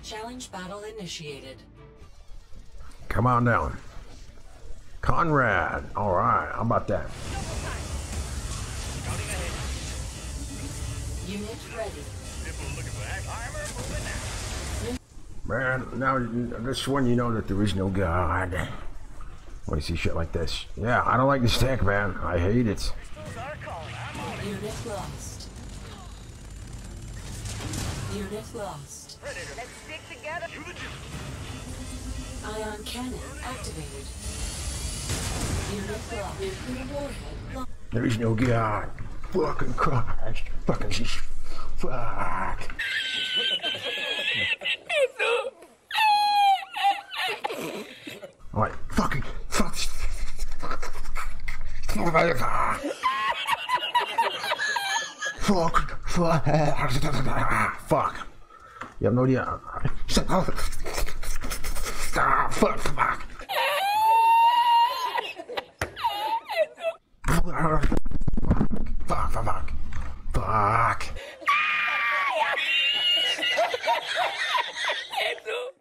Challenge battle initiated. Come on down. Conrad. Alright, how about that? Unit ready. Man, now this one you know that there is no God. When you see shit like this. Yeah, I don't like this tech, man. I hate it. Unit lost. Unit lost. Let's stick together. Ion cannon activated. Unit lost. Nuclear warhead lost. There is no God. Fucking Christ. Fucking shit. Fuck. Alright, fucking fuck. Fuck. You have no idea. Fuck. Fuck.